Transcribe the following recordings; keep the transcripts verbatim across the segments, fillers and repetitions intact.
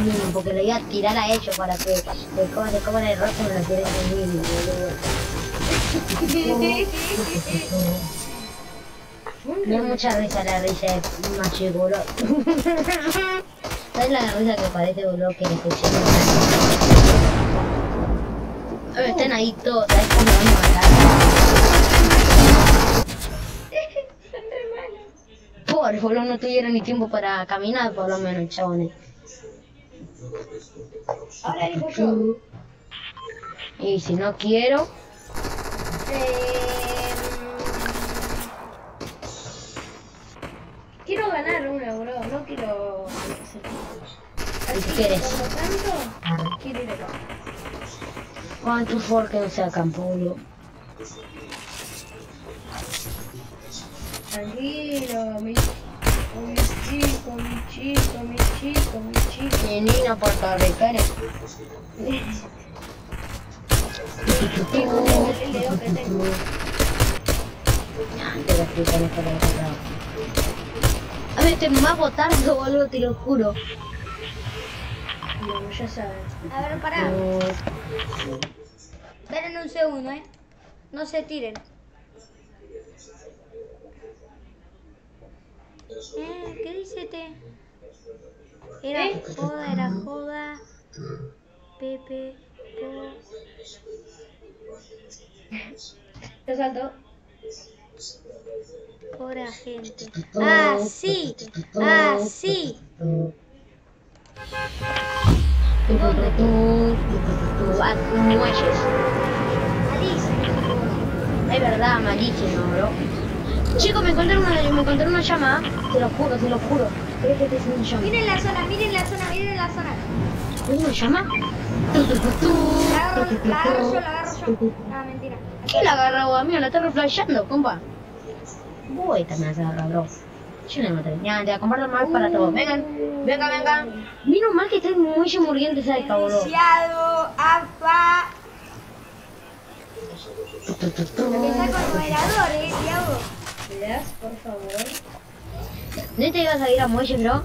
mini, porque le iba a tirar a ellos para que le coman, le coman el rostro y me lo tiren en mini, boludo. Me da mucha risa la risa de Machico, boludo. ¿Sabes la risa que parece, boludo, que le escuché? A ver, están ahí todos, ¿sabes cómo me van a matar? Por boludo, no tuvieron ni tiempo para caminar, por lo menos, chabones. Ahora digo yo. Y si no quiero... Eh, quiero ganar una, bro. No quiero... Si quieres. Por lo tanto, quiero ir acá. ¿Cuánto for que no sea campo, boludo? Tranquilo, mi, mi chico, mi chico, mi chico, mi chico. Mi niña puertorriqueña. El dedo que tengo. Ah, te voy a explicar esto para otro lado. A ver, estoy más botardo, boludo, te lo juro. No, ya sabes. A ver, pará. Esperen un segundo, eh. No se tiren. Eh, ¿qué dice te? Era ¿Eh? joda, era joda. Pepe, po. Te salto. Pobre gente. Ah, sí. Ah, sí. ¿Dónde tú? A tus muelles. Alice. Es verdad, malísimo, bro. Chicos, me encontré una, me encontré una llama. Te lo juro, te lo juro. ¿Crees que te es una llama? Miren la zona, miren la zona, miren la zona. ¿Es una llama? La agarro, la agarro yo, la agarro yo. Ah, mentira. ¿Quién la agarra vos, amigo? La está reflejando, compa. Vos también la agarra, bro. Yo no me maté. Ya, te comparto más para todos. Vengan, venga, venga. Menos mal que estoy muy muriente cerca, boludo. Iniciado, apa. Empieza con moderador, eh, Diego. ¿Me das, por favor? ¿No te ibas a ir a muelle, bro?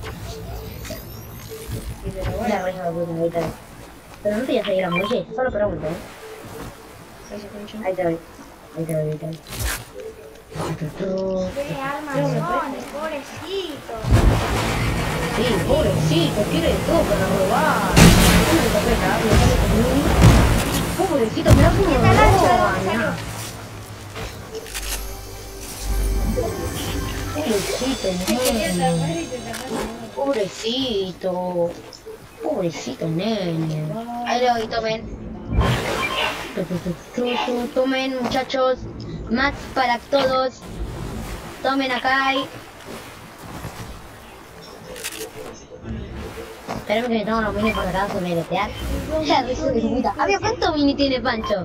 Y pero La bueno, risa la puta, ahorita. Pero no te ibas a ir a muelle, solo pregunto, eh. eso concha. Ahí te voy. Ahí te voy, ahí te voy. Qué armazones, pobrecito. Sí, pobrecito, quiere de todo para robar. ¿Cómo le tapé la habla? Pobrecito, mirá cómo ¿Qué lo tal, Ancho? roban. ¿Dónde salió? Pobrecito, Quería nene. tapar y te tapaste. Pobrecito. Pobrecito, nene. Ahí lo voy, tomen. Tu, tu, tu, tu, tu, Tomen, muchachos. Más para todos. Tomen acá. Y... Esperemos que me tomen los mini por acá sobre meletear. Ya, risa de puta. A ver, ¿cuántos mini tiene Pancho?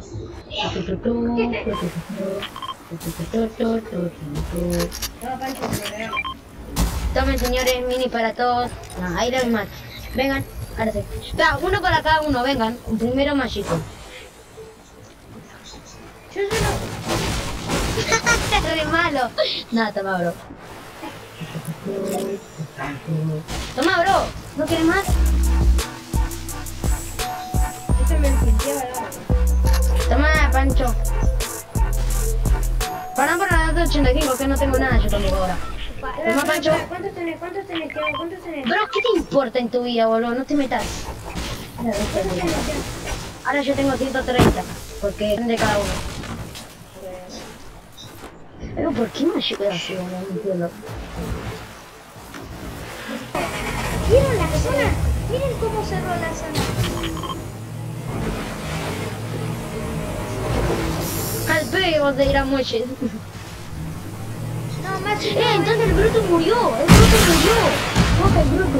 No, Pancho, me regalo. Tomen, señores, mini para todos. No, ahí no hay más. Vengan, ahora sí. Da, uno para cada uno, vengan. Primero Mágico. Yo solo... Es re malo. No, toma, bro. Toma, bro. ¿No quieres más? Este me limpiaba la mano. Toma, Pancho. Para para la ochenta y cinco, que no tengo nada yo conmigo ahora. Toma, Pancho. ¿Cuántos tenés? ¿Cuántos tenés? ¿Qué hago? ¿Cuántos tenés? Bro, ¿qué te importa en tu vida, boludo? No te metas. ¿Cuántos tenés? Ahora yo tengo ciento treinta, porque es de cada uno. Pero ¿por qué me llegó así, boludo? No entiendo. ¿Vieron la zona? Miren cómo cerró la zona. Al pegue vos de ir a muelles. No, más Eh, entonces el bruto murió. El bruto murió. Coge el bruto.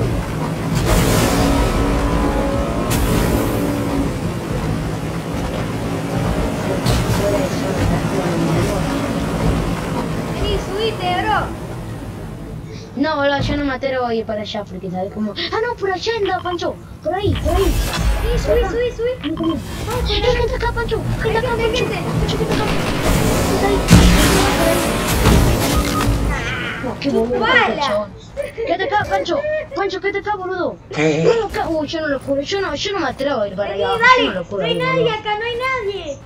Vení, subite, bro. No, boludo, yo no me atrevo a ir para allá porque sabes cómo. Ah, no, por allá anda, Pancho. Por ahí, por ahí. Vení, subí, subí, subí. Vamos, eh, gente acá, Pancho. Gente acá, Gente, Pancho. gente. Pancho, gente acá. Gente ahí. No, qué boludo, Chupala. Pancho. Quédate acá, Pancho. Pancho, quédate acá, boludo. Quédate acá. allá. Uy, yo no lo curo. Yo no, yo no me atrevo a ir para Vení, allá. dale. Yo no lo No curo. hay ahí, nadie boludo. acá, no hay nadie.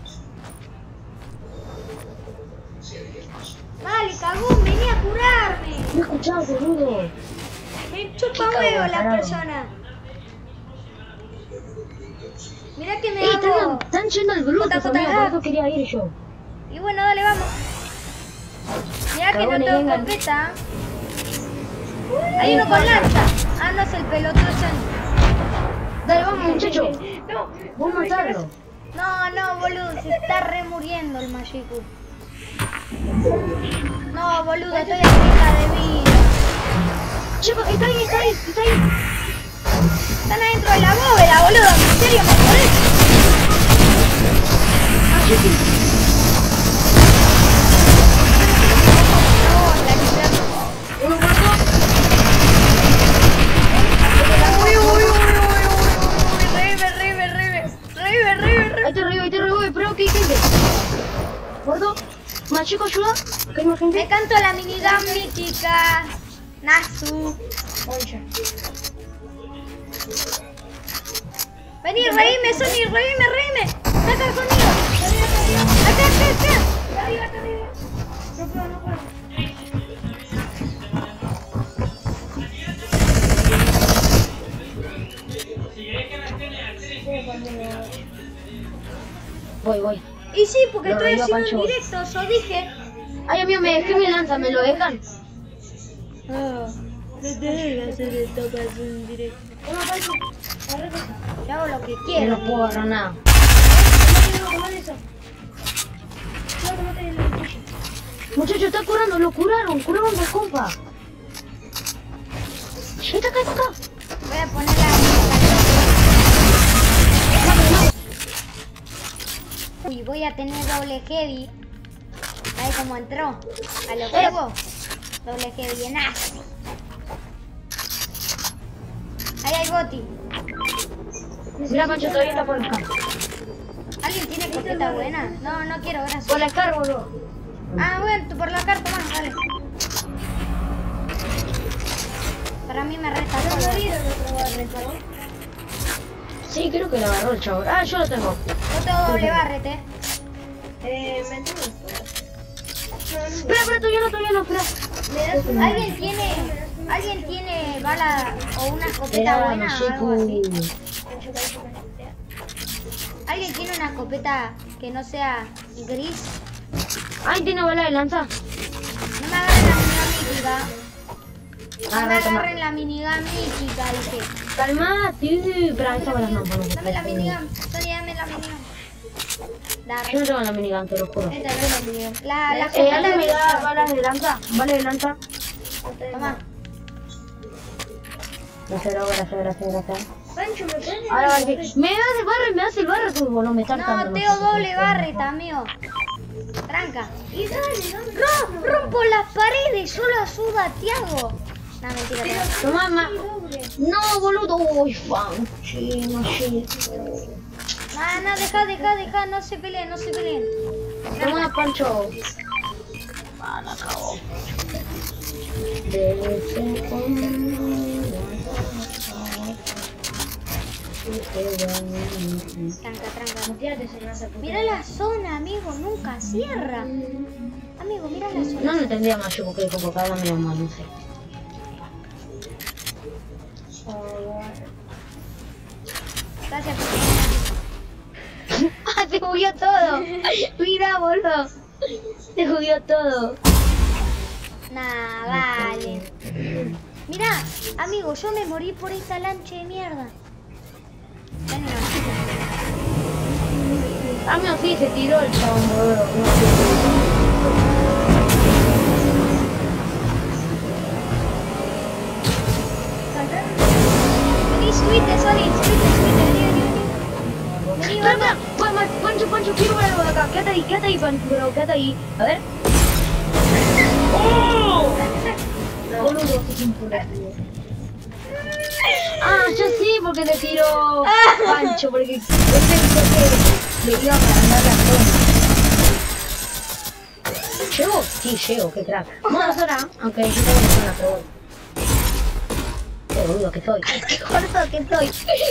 Dale, cagón, vení a curarme. No escuchás, boludo. Me chupa Qué huevo cagón, la parado. persona. Mirá que me Ey, están, hago. están yendo al grupo, Jota, Jota, amigo, por ah. eso quería ir yo. Y bueno, dale, vamos. Mirá que no Cagones, tengo vengan. escopeta. Hay uno con lanza. Ah, no es el pelotudo ese. Dale, vamos, muchacho. No, Vos matarlo. No, no, boludo, se está remuriendo el Majiku. No, boludo, estoy a mitad de vida. Chico, está ahí, está ahí, está ahí. Están adentro de la bóveda, boludo. ¿En serio me jodés? No, la que Uno muerto. Uy, uy, uy, uy, uy, uy, rebe, rebe, rebe, rebe, rebe, rebe. Ahí te revivo, ahí te revivo, pero ¿qué gente? Gordo, más chico, ayuda. Que hay más Me gente. canto la minigame mítica. Nasu. concha. Vení, reíme, Sony, reíme, reíme. Acá conmigo. Acá, acá, acá. Arriba, acá arriba. No puedo, no puedo. Voy, voy. Y sí, porque Lo estoy revivo, haciendo Pancho. un directo, yo dije. Ay, amigo, me dejé mi lanza, ¿me lo dejan? Ah, no te dejes hacer esto para hacer un directo. Toma, Pancho. Agarra eso. Yo hago lo que Yo quiero. no puedo agarrar nada. Toma, toma eso. Toma, tomate el cuchillo. Muchachos, está curando, lo curaron, curaron la compa. Está acá, está acá. Voy a poner la... Uy, voy a tener doble heavy. ¿Sabes cómo entró? A los huevos. Doble heavy en as. Ahí hay boti. Mira, Pancho, todavía está por acá. ¿Alguien tiene escopeta buena? No, no quiero, gracias. Por la carga, boludo. Ah, bueno, tú por la carta más, dale. Para mí me resta ¿No todo. vieron otro barrete? Sí, creo que lo agarró el chavo. Ah, yo lo tengo. Yo tengo doble barrete. Eh, me tengo esto. Espera, espera, todavía no, todavía no, espera. ¿Me das una? ¿Alguien tiene, ¿alguien tiene bala o una escopeta Espera, buena o algo así? Pancho, Pancho, Pancho. ¿Alguien tiene una escopeta que no sea gris? Ay, tiene bala de lanza. No me agarren la minigun mítica. No Ah, me no, toma. agarren la minigun mítica, dije. Calmate. Espera, esa bala no, no. Dame la minigun. Sony, dame la minigun. La, Yo no tengo la minigun, te lo juro. Esta no es la minigun. la, la Eh, ¿alguien me escopeta da balas de lanza? ¿Balas de lanza? Toma. Gracias, gracias, gracias, gracias. Pancho, ¿me puedes Ahora va a dar decir, me das el barrio, me das el barrio, tú no me estás No, tengo doble barreta, amigo. Tranca. Y dale, dame. ¡Rom! ¡Rompo las paredes! ¡Yo lo ayudo a Tiago! No, mentira, Pero Tiago. Toma, ma. doble. No, boludo. Uy, fan. Sí, no sé. No, no, deja, deja, deja. No se peleen, no se peleen. Toma, Pancho. Ah, la acabó. Desde cuando- Tranca, tranca. Tírate ese brazo, puto. Mira la zona, amigo. Nunca cierra. Amigo, mira la zona. No, no entendía más yo porque como cada medio mal, no sé. Gracias por... ¡Ah, se jugueó todo! Mira, boludo. Se jugueó todo. Nah, vale. Mira, amigo, yo me morí por esta lancha de mierda. Ven, no. Ah, mío, sí, se tiró el chabón, boludo. Vení, subite, Sony, subite, subite, vení, vení, vení. Vení, Espera, vamos. espera. Pa- ma- Pancho, Pancho, quiero ver algo de acá. Quédate ahí, quédate ahí, Pancho, bro, quédate ahí. A ver. ¡Oh! Boludo, sí que impuro. Ah, yo sí, porque te tiró Pancho, porque yo pensé que le iba a ganar la zona. ¿Llego? Sí, llego, qué crack. Vamos a la zona, aunque yo tengo una zona, pero bueno. boludo que soy. Qué gordo que soy.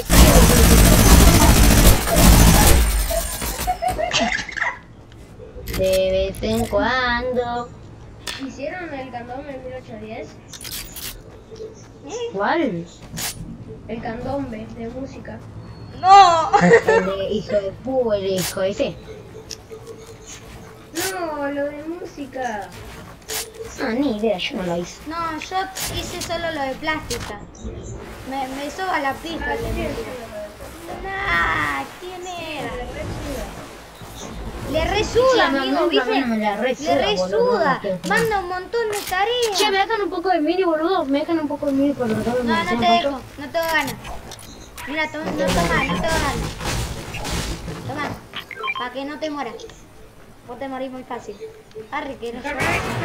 De vez en cuando. ¿Hicieron el candombe en mil ochocientos diez? ¿Cuál? El candombe de música. ¡No! El de hijo de pu, el hijo ese. No, lo de música. Ah, ni idea, yo no lo hice. No, yo hice solo lo de plástica. Me, me soba la pista. Ah, el de sí, música. sí, Nah, ¿quién era? lo de música. Le resuda, Sí, amigo, no, ¿viste? no, me la resuda, Le resuda. boludo. Manda un montón de tareas. Che, me dejan un poco de mini, boludo. Me dejan un poco de mini por lo que No, no te dejo, no tengo ganas. Mira, to no toma, no tengo ganas. Toma, para que no te mueras. Vos te morís muy fácil. Arre, que no se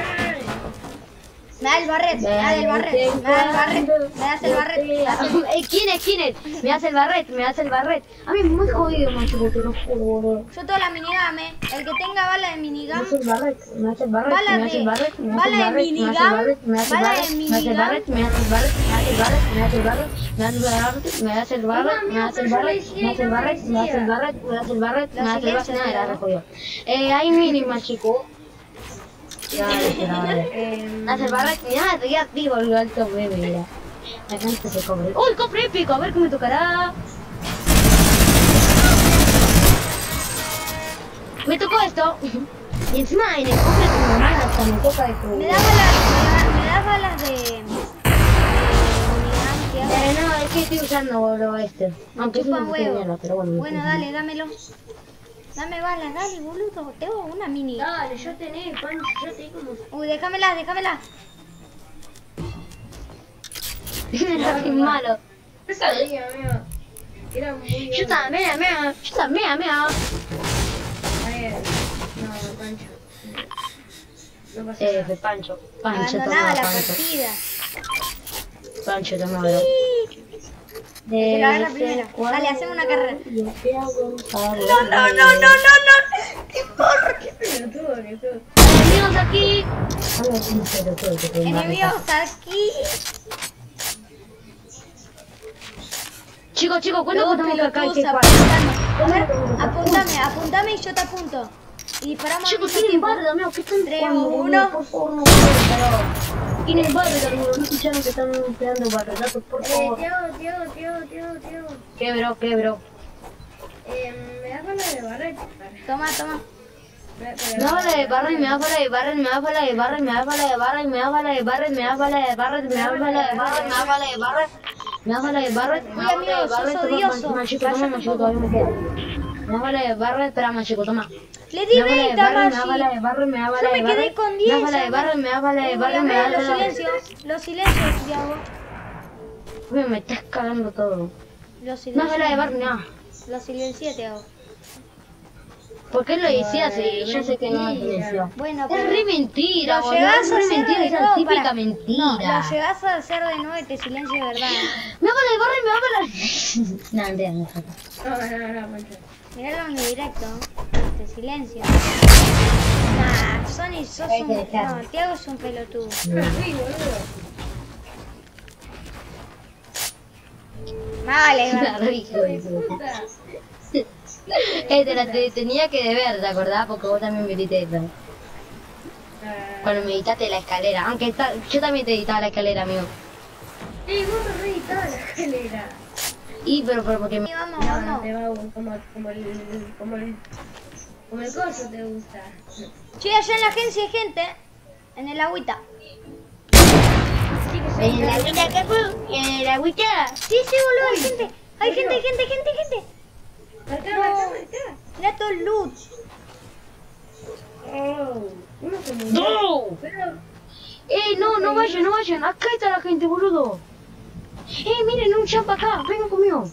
Me da el barret, me da el barret, me da el barret, me das el barret. me das el- Eh, ¿Quién es? ¿Quién es? Me hace el barret, me hace el barret. A mí es muy jodido, macho, te lo juro, boludo. Yo tengo la minigame, el que tenga bala de Me minigame. hace el barret, me hace el barret, Bala me hace de- el barret, me hace el bala de barret, me hace el minigam, barret, me hace el bala de barret, me hace el minigam. barret, me hace el barret, me hace el barret, me hace el barret, me hace el barret, me hace el barret, me hace el barret, me hace el barret, me hace el barret, me hace el barret, me hace el barret, nada, era re jodido. Eh, hay mínima, chico. Dale, dale. Eh, Me hace el barret, mira, estoy activo el alto bebé, mira. La gente se cobre. ¡Uy, cofre épico! A ver qué me tocará. Me tocó esto. Y encima en el cofre como normal hasta me toca esto. Me da balas, me da, me da balas de... de minigame que hago. Eh, no, es que estoy usando boludo este. Aunque es Chupa una huevo. mierda, pero bueno. Bueno, dale, dámelo. Dame balas, dale, boludo. Tengo una mini. Dale, yo tenés, Pancho, yo tenés como... Uy, déjamela, déjamela. Es malo. Yo sabía, amigo. Era muy... Yo también, amigo. Yo también, amigo. A ver, no, Pancho. No pasa Eh, nada. de Pancho. Pancho, Abandonada toma, la Pancho. partida. Pancho, tomalo. Que lo agarra primero. Dale, hacemos una carrera. No, No, no, no, no, no, no. ¡Qué porro! Qué pelotudo que sos. Enemigos aquí. Enemigos aquí. Chicos, chicos, ¿cuánto Luego contamos que acá hay que pelotudos jugar? apuntando. A ver, apuntame, apuntame y yo te apunto. Y disparamos al Chicos, mismo tienen tiempo. barrio, amigo, ¿qué están Tres, jugando? uno. Por favor, no pero tienen barrio, amigo, no escucharon que están pegando barrios, por Eh, favor. Tiago, Tiago, Tiago, Tiago, Tiago. ¿Qué, bro? ¿Qué, bro? Eh, me das bala de barret. Toma, toma. Me Me da bala de barrio, me da bala de barrio, me da bala de barrio, me da bala de barrio, me da bala de barrio, me da bala de barrio, me da bala de barrio, me da bala de barrio, me da bala de barrio, me da bala de barrio, toma, machico, toma, machico, todavía me queda. Me da bala de barrio, espera, machico, toma. Le di Me da bala de veinte barrio, a me da bala de barrio, me da bala Yo de me quedé barrio, con me da diez. bala de barrio, me da bala de barrio, me da Los bala de silencios, los silencios, Tiago. barrio. Me estás cagando todo. Los Me da bala de silencios. barrio, no. Los silencié, Tiago. ¿Por qué lo decías? Sí, yo sé que no es silencio. Bueno, Es pero re mentira, lo boludo. llegás Es a re hacer mentira, de esa nuevo. típica para- mentira. No, lo llegás a hacer de nuevo y te silencio de verdad. Me da bala de barrio, me da bala de... No, Andrea, no saca. No, no, no, Pancho. Miralo en mi directo. Te silencio. Nah, Sony, sos Hay un... que dejarlo. No, Tiago es un pelotudo. Sí, boludo. Vale, La vale. re hijo de puta. Puta. Eh, te la te- tenía que deber, ¿te acordás? Porque vos también me edité eso. Ah, Cuando me editaste la escalera. Aunque ta- yo también te editaba la escalera, amigo. Eh, vos me reeditabas la escalera. Y, pero, pero porque me... Sí, vamos, No, no vamos. te va como, como el, como el, como el coso te gusta. Che, allá en la agencia hay gente. En el agüita. Sí, que En la agüita, ¿qué fue? En la agüita. Sí, sí, boludo, hay gente. Hay gente, hay gente, hay gente, hay gente. Marcá, marcá, marcá. Mirá todo el loot. Oh, uno se murió. ¡No! Pero, ¡Eh, no, no vayan, no vayan! Acá está la gente, boludo. ¡Eh, miren, un champ acá! ¡Vengan conmigo!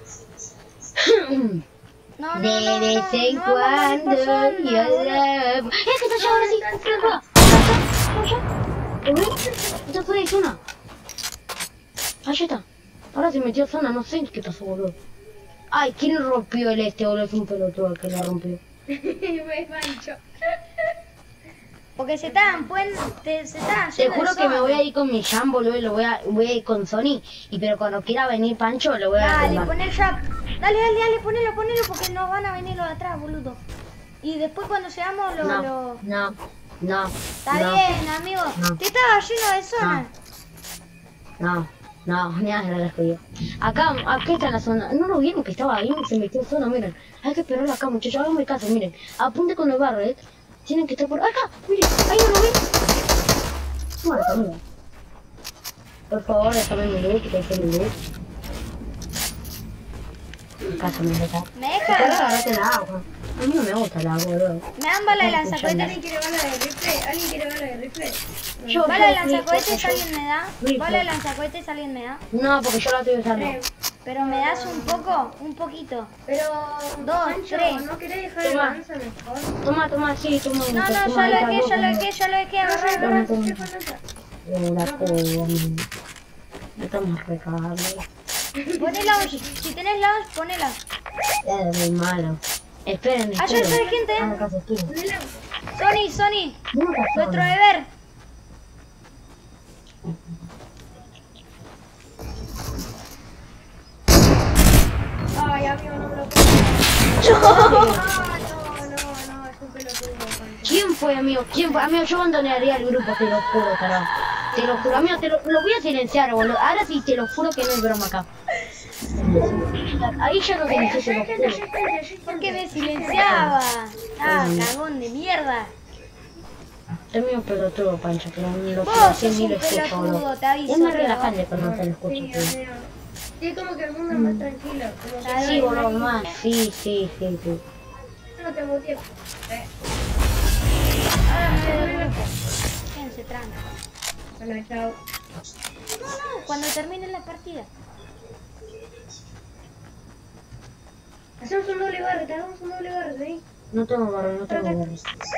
No, no, De no, vez no, en no vamos a morir cuando por zona, yo boludo. la... ¡Eh, que está allá ahora sí! ¡Acá! ¡Acá! ¡Allá! ¿Lo ves? Está fuera de zona. Allá está. Ahora se metió a zona, no sé qué pasó, boludo. Ay, ¿quién rompió el este, boludo? Es un pelotudo el que la rompió. fue Pancho. Porque se están, pueden, te, se están Te yendo juro de que me zona. voy a ir con mi Jam, boludo, y lo voy a, voy a ir con Sony. Y pero cuando quiera venir Pancho, lo voy a Dale, derrumbar. pon el jab. Dale, dale, dale, ponelo, ponelo, porque nos van a venir los de atrás, boludo. Y después cuando llegamos lo... No, lo... no, no. Está no, bien, amigo. No. Te estaba lleno de zona. No, no, mira, no la jodido. Acá, acá está la zona. No lo vieron que estaba ahí, se metió en zona, miren. Hay que esperarlo acá, muchachos, háganme caso, miren. Apunte con los barros, ¿eh? Tienen que estar por acá, miren, ahí no lo ven. Bueno, amigo. Por favor, déjame mi loot, que es mi loot. Caso, me deja. ¿Me ¿Te puedes dejan? agarrarte el agua? A mí no me gusta el agua, boludo. Me dan bala de lanzacohete. ¿Alguien quiere bala de rifle? ¿Alguien quiere bala de rifle? Yo, Bala de yo, lanzacohetes yo, alguien me da. Rifle. Bala de lanzacohetes alguien me da. No, porque yo la estoy usando. Tres. Pero me das un poco, un poquito. Pero, Dos, Pancho, tres. ¿no querés dejar el Toma. lanza mejor? Toma, toma, sí, toma. No, no, toma, ya lo ahí dejé, está, ya lo toma. dejé, ya lo dejé. Agarra, Agarré. agarra, toma. pinche con lanza. Eh, la puta. Estamos recagados. Poné lounge. Si tenés lounge, ponela. Es muy malo. Esperen, Allá esperen. está gente. Hagan caso, esperen. Ponela. Sony, Sony. No pasa Nuestro nada. deber. Ay, amigo, no me lo puedo. Ah, no, no, no, es un pelotudo, Pancho. ¿Quién fue, amigo? ¿Quién fue? Amigo, yo abandonaría el grupo, te lo juro, carajo. Te lo juro, amigo, te lo, lo voy a silenciar, boludo. Ahora sí, te lo juro que no es broma acá. Ahí ya no Eh, silencié, allá hay te gente, lo allá juro. hay gente, allá hay gente. ¿Por qué me silenciaba? Ah, cagón de mierda. Es medio pelotudo, Pancho, pero ni lo Vos sé, sos ni un lo escucho, pelotudo, boludo. te aviso. Es más pero- relajante cuando se lo escucho, Sí, tío. amigo. Sí, es como que el mundo es más tranquilo. Como que Sí, no- boludo, más. Sí, sí, sí, sí. No tengo tiempo. Eh, Ahora me voy del grupo. Quédense tranca. bueno, chao. No, no, cuando termine la partida. Hacemos un doble barre, te hagamos un doble barre, ¿sí? No tengo barro, no tengo barro.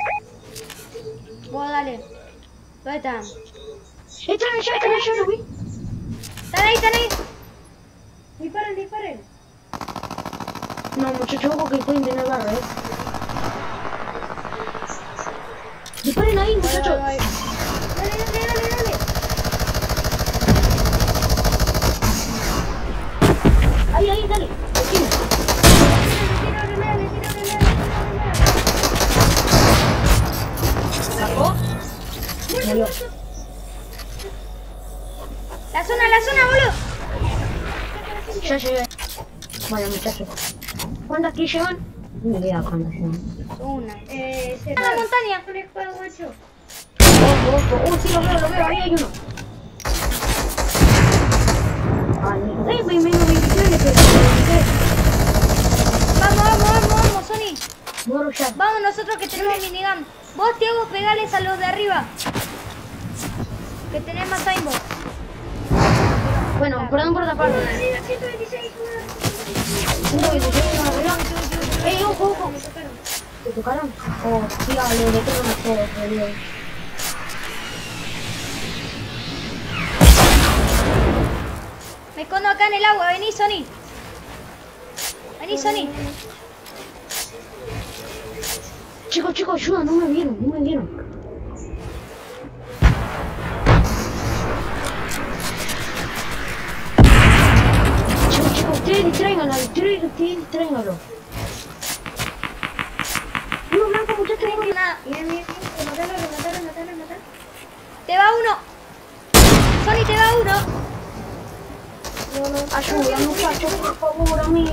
Vos dale. ¿Dónde están? Están allá, están allá, lo vi. ¿Están ahí, están ahí? Disparen, disparen. No, muchachos, ojo que pueden tener barro, eh. Disparen ahí, muchachos. Dale, dale, dale, dale. Ahí, ahí, dale. Aquí. Le tiro granada, le tiro granada, le tiro granada. ¿Sacó? Murió. La zona, la zona, boludo. Ya llegué. Bueno, muchachos. ¿Cuántas kills llevan? Ni idea cuántas llevan. Una. Eh, se A la montaña. Con el escuadro, guacho. Ojo, ojo. Uh, sí, lo veo, lo veo. Ahí hay uno. Ay, mi- eh, menos veintitrés le pego. veintitrés. Vamos, vamos, vamos, vamos, Sony. Muero ya. Vamos nosotros que tenemos minigun. Vos, Tiago, pegales a los de arriba. Que tenés más aimbot. Bueno, perdón por tapar. Mira, ciento veintiséis, una. Uno, veintiséis, uno arriba. ¡Ey, ojo, ojo! Me tocaron. ¿Te tocaron? Oh, sí, dale, le tengo más todo, boludo. Me escondo acá en el agua. Vení, Sony. Vení, Sony. Chicos, chicos, ayuda, no me vieron, no me vieron. Chicos, chicos, ustedes distráiganlo, ustedes ustedes distráiganlo. Uno blanco, muchachos, No hay nada. Bien, bien, bien. Matalo, matalo, matalo, matalo. Te va uno. Sony, te va uno. ayuda, muchachos, por favor, amigo.